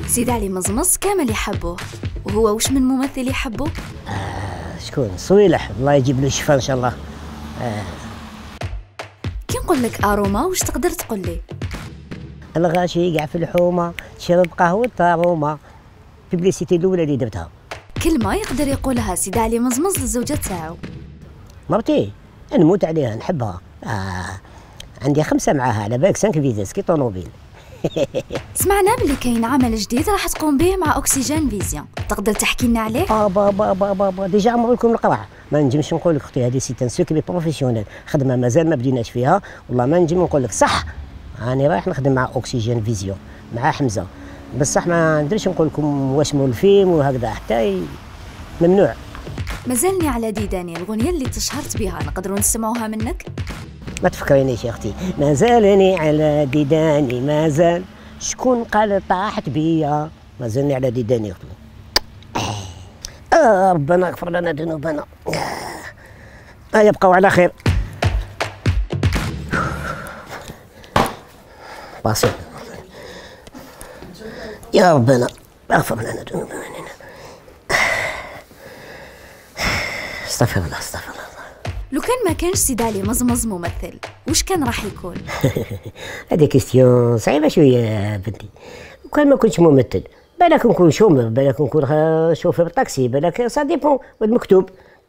سيدي علي مزمز كامل يحبوه، وهو وش من ممثل يحبوه؟ شكون؟ صويلح، الله يجيب له الشفاء ان شاء الله. كي نقول لك اروما واش تقدر تقول لي؟ الغاشي يقع في الحومه، شرب قهوه طارومه. بيبليسيتي الاولى اللي درتها. كلمه يقدر يقولها سيدي علي مزمز للزوجه تاعو. مرتي نموت عليها نحبها. عندي 5 معاها، على بالك 5 فيزاس كي طوموبيل. سمعنا بلي كاين عمل جديد راح تقوم به مع اوكسيجين فيزيون، تقدر تحكي لنا عليه؟ بابا ديجا عمرو لكم القرع. ما نجمش نقول لك اختي، هذه سي ان سوكري بروفيسيونيل، خدمه مازال ما بديناش فيها، والله ما نجم نقول لك صح. راني رايح نخدم مع اوكسيجين فيزيون مع حمزه، بصح ما ندريش نقول لكم واش مول الفيلم وهكذا حتى ممنوع. مازالني على ديداني، الغنيه اللي تشهرت بها نقدروا نسمعوها منك؟ ما تفكرينيش يا اختي. مازالني على ديداني، مازال شكون قال طاحت بيا، مازالني على ديداني اختي. ربنا يغفر لنا ذنوبنا. يبقوا على خير. باصل يا ربنا اغفر لنا ذنوبنا. استغفر الله استغفر الله. لو كان ما كانش سيدي علي مزمز ممثل، وش كان راح يكون؟ هذه كيستيون صعيبه شويه يا بنتي. وكان ما كنتش ممثل، بالك نكون شومر، بالك نكون شوفير طاكسي، بالك سا ديبون المكتوب.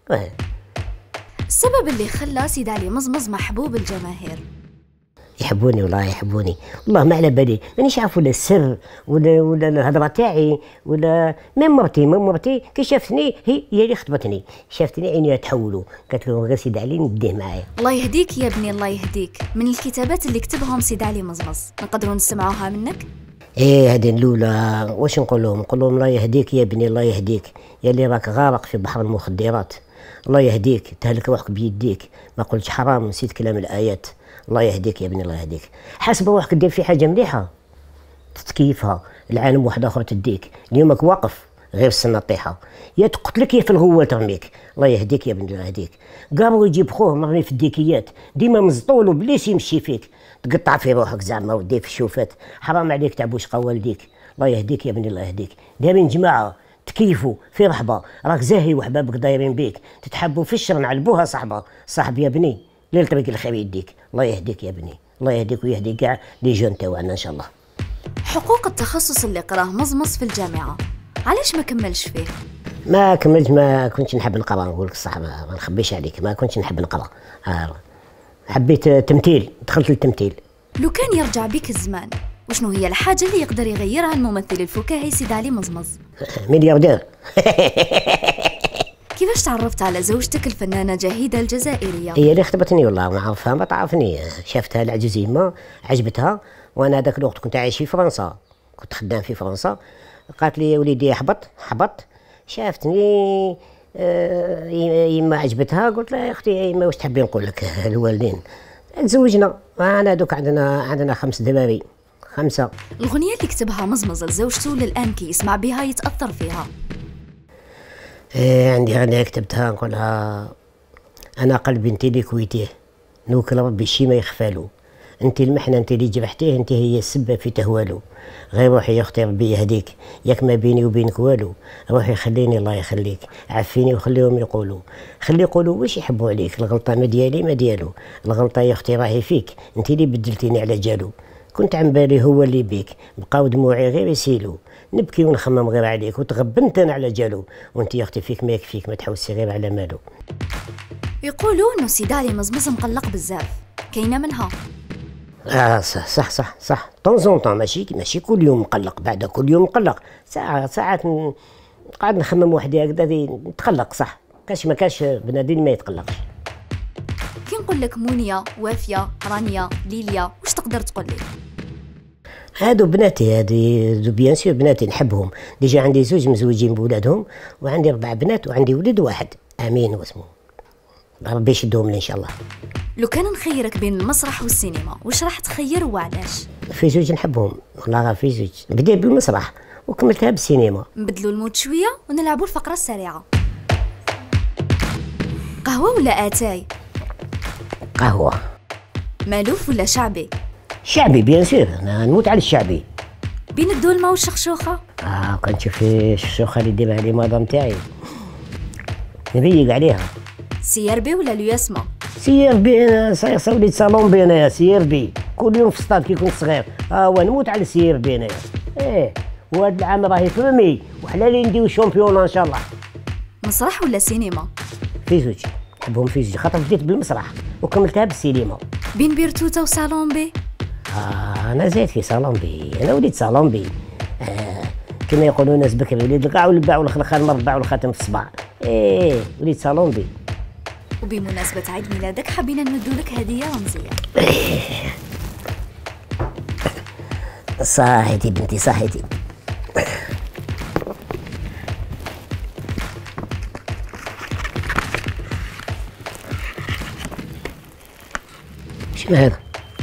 السبب اللي خلى سيدي علي مزمز محبوب الجماهير؟ يحبوني والله يحبوني، والله ما على بالي، مانيش عارف ولا السر ولا الهضره تاعي ولا ميم مرتي كي شافتني هي اللي خطبتني، شافتني عينيها تحولوا، قالت له غير سيدي علي نديه معايا. الله يهديك يا ابني الله يهديك. من الكتابات اللي كتبهم سيدي علي مزمز نقدروا نسمعوها منك؟ ايه هذه الاولى. واش نقول لهم؟ نقول لهم الله يهديك يا ابني، الله يهديك يا اللي راك غارق في بحر المخدرات، الله يهديك تهلك روحك بيديك، ما قلتش حرام نسيت كلام الايات. الله يهديك يا ابني الله يهديك. حاسب روحك دير في حاجه مليحه تتكيفها، العالم واحد اخر تديك، اليومك واقف غير السنه طيحه، يا تقتلك يا في الغوال ترميك. الله يهديك يا ابني الله يهديك. قابو يجيب خوه مرمي في الديكيات، ديما مزطول وبليس يمشي فيك، تقطع في روحك زعما ودي في الشوفات، حرام عليك تعبوش قوالديك. الله يهديك يا ابني الله يهديك. دايرين جماعه تكيفوا في رحبه، راك زاهي وحبابك دايرين بيك، تتحبوا في الشر نعلبوها صحبه، صاحب يا ابني ليل طريق الخير يديك. الله يهديك يا ابني الله يهديك ويهدي كاع لي جون تاعنا ان شاء الله. حقوق التخصص اللي قراه مزمز في الجامعه، علاش ما كملش فيه؟ ما كملت، ما كنتش نحب نقرا، نقول لك الصح ما نخبيش عليك، ما كنتش نحب نقرا. حبيت تمثيل، دخلت للتمثيل. لو كان يرجع بك الزمان، وشنو هي الحاجه اللي يقدر يغيرها الممثل الفكاهي سيدي علي مزمز؟ ملياردير. كيفاش تعرفت على زوجتك الفنانه جهيده الجزائريه؟ هي اللي خطبتني والله، ما عرفها ما تعرفني، شافتها العجوزيمه عجبتها، وانا ذاك الوقت كنت عايش في فرنسا، كنت خدام في فرنسا. قالت لي يا وليدي حبط، شافتني يما عجبتها، قلت لها يا اختي يما واش تحبي نقول لك الوالدين تزوجنا. انا دوك عندنا 5 دراري 5. الغنيه اللي كتبها مزمز لزوجته للان كي يسمع بها يتاثر فيها. عندي غنية كتبتها نقولها: أنا قلبي انت اللي كويتيه، نوكل ربي شي ما يخفالو، انت المحنة انت اللي جرحتيه، انت هي السبب في تهوالو، غير روحي يا اختي ربي يهديك، ياك ما بيني وبينك والو، روحي خليني الله يخليك، عفيني وخليهم يقولوا، خلي يقولوا واش يحبوا عليك، الغلطة ما ديالي ما ديالو، الغلطة يا اختي راهي فيك، انت اللي بدلتيني على جالو، كنت عن بالي هو اللي بيك، بقاو دموعي غير يسيلو، نبكي ونخمم غير عليك، وتغبنت انا على جالو، وانت يا اختي فيك ما يكفيك، ما تحوسي غير على مالو. يقولوا انه سيدي علي مزمز مقلق بزاف، كاينه منها؟ صح طون طون، ماشي كل يوم مقلق، بعد كل يوم مقلق، ساعات قاعد نخمم وحدي هكذا نتقلق، صح ما كاش بنادم ما يتقلقش. كي نقول لك مونيا، وافيه، رانيا، ليليا، واش تقدر تقول لي؟ هادو بناتي، هادي بيان سور بناتي نحبهم، ديجا عندي 2 مزوجين بولادهم، وعندي 4 بنات، وعندي ولد واحد امين واسمه، ربي يشدهم لي ان شاء الله. لو كان نخيرك بين المسرح والسينما، واش راح تخير وعلاش؟ في 2 نحبهم والله، في 2 بديت بالمسرح وكملتها بالسينما. نبدلوا المود شويه ونلعبوا الفقره السريعه. قهوه ولا اتاي؟ قهوه. مالوف ولا شعبي؟ شعبي بيان سور، انا نموت على الشعبي. بين الدولمه والشخشوخه. كنت تشوف الشخشوخه اللي ديرها لي مدام تاعي نبيق عليها. سير بي ولا الياسمه؟ سير بي، انا صاير وليد صالون بي انايا. سير بي كل يوم في الصطاد كي كنت صغير ونموت على سير بي انايا. وهاد العام راهي فمي وحلالي نديو شامبيون ان شاء الله. مسرح ولا سينما؟ في زوج نحبهم في زوج، خاطر بديت بالمسرح وكملتها بالسينما. بين بيرتوته وصالون بي؟ انا زايد في صالون بي، انا وليد صالون بي. كما يقولوا الناس بكري وليد القاع والباع والخلخال مربع والخاتم في الصباع. وليد صالون بي. وبمناسبة عيد ميلادك حبينا نمدولك هدية رمزية. صحيتي بنتي صحيتي. شنو هذا؟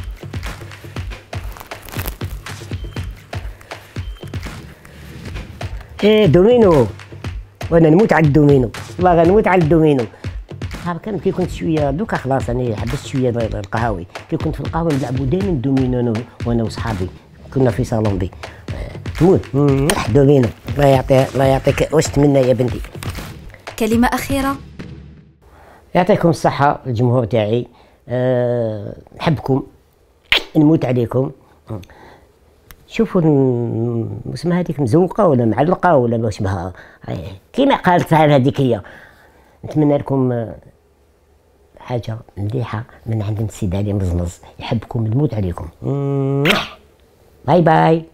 دومينو، وانا نموت على الدومينو، والله غنموت على الدومينو. كان كي كنت شويه دوكا خلاص انا حبست شويه القهاوي. كي كنت في القهوه نلعبوا دائما دومينو انا وانا وصحابي، كنا في صالون بي. موت دومينو. الله يعطيك واش تمنى يا بنتي. كلمه اخيره. يعطيكم الصحه الجمهور تاعي، نحبكم نموت عليكم. شوفوا اسمها هذيك مزوقه ولا معلقه ولا ما شبهها، كيما قالتها هذيك هي. نتمنى لكم حاجه مليحه من عند السيد علي مزمز، يحبكم نموت عليكم. باي باي.